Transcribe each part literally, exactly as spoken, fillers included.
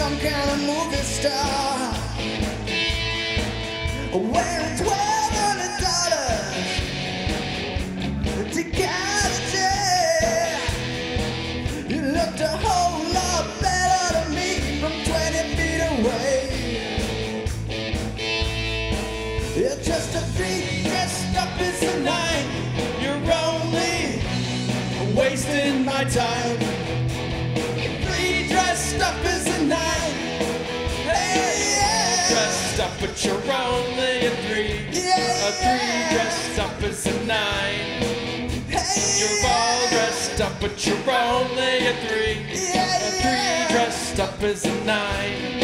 some kind of movie star, wearing twelve hundred dollars to get a jail. You looked a whole lot better than me from twenty feet away. You're just a thief dressed up as a nine. You're only wasting my time. Three dressed up as a nine. Hey, yeah. Dressed up, but you're only a three. Yeah, a three dressed up as a nine. Hey, You're all dressed up, but you're only a three. yeah, A three dressed up as a nine.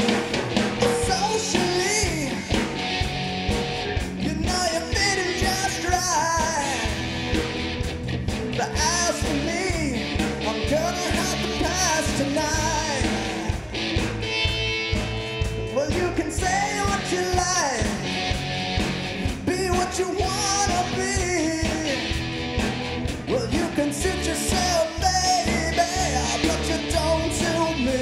Socially, you know you're fitting just right. But as for me, I'm gonna have to pass tonight. Well, you can say what you like, be what you wanna be. Well, you can suit yourself, baby, but you don't suit me.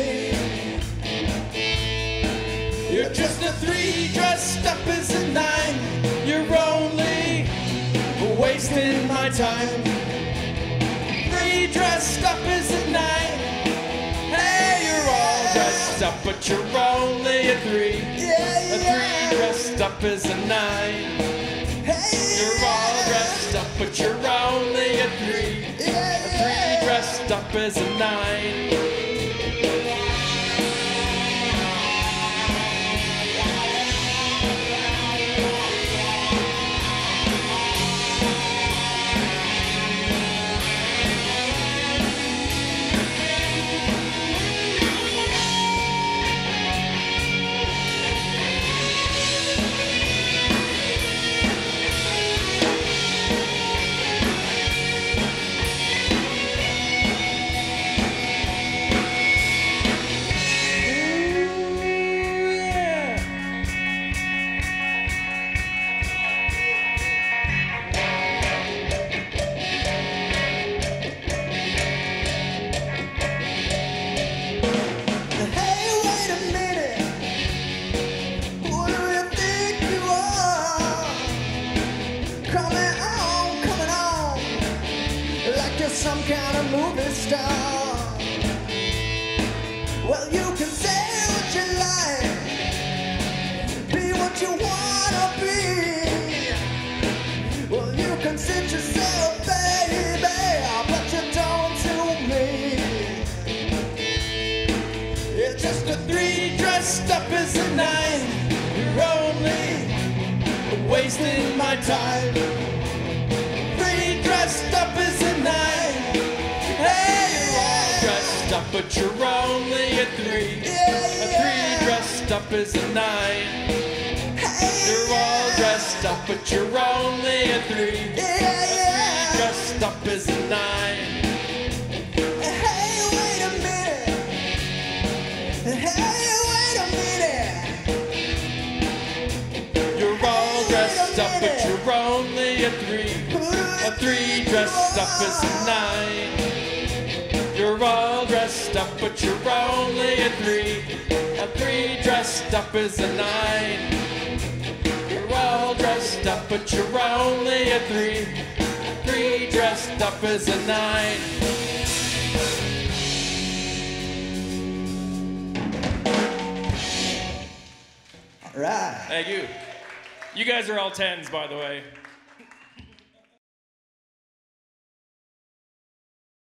You're just a three dressed up as a nine. You're only Wasting my time. Three dressed up as a nine. Hey, you're all dressed up, but you're only a three. Yeah, A yeah. three dressed up as a nine. Hey, You're all dressed up, but you're only a three. yeah, A three dressed up as a nine. Hey, wait a minute. Who do you think you are? Coming on, coming on, like you're some kind of movie star. Well, you can say what you like, be what you wanna be. Well, you can sit yourself, baby, but you don't suit me. You're just a three dressed up as a nine. You're only wasting my time. Three dressed up as a nine. Hey, you're all Dressed up, but you're only a three. A three dressed up as a nine. You're all dressed up, but you're only a three. A three dressed up as a nine. Hey, wait a minute. Hey, wait a minute. You're all dressed up, but you're only a three. A three dressed up as a nine. You're all dressed up, but you're only a three. A three dressed up as a nine. You're all dressed up, but you're only a three. A three dressed up as a nine. All right. Thank you. You guys are all tens, by the way.